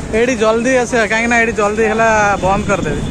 AD जल्दी आसे कहीं ना एडी जल्दी है बंद करदेवी।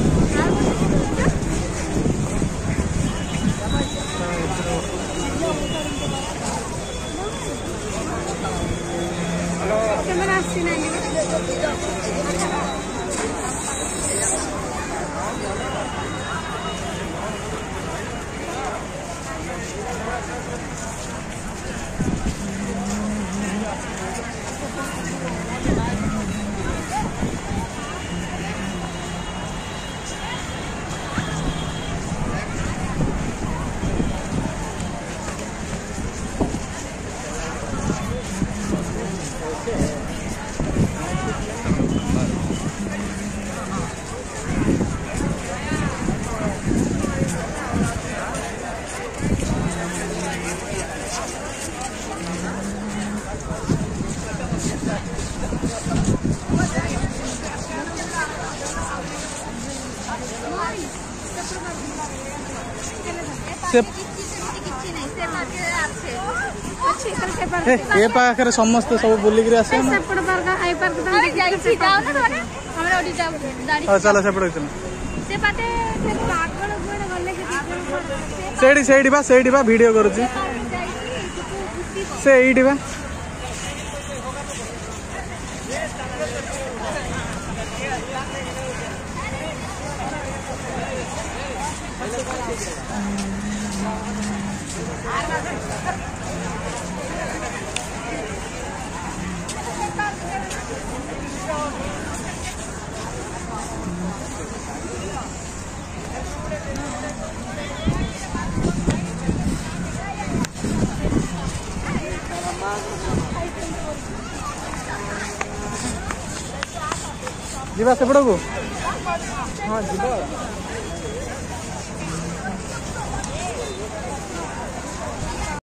ये पाखे समस्ते सब बुलिक आसे चलो सेपटे बा वीडियो करुची से एइठी बा जीवा सेपड़ को हाँ जीवा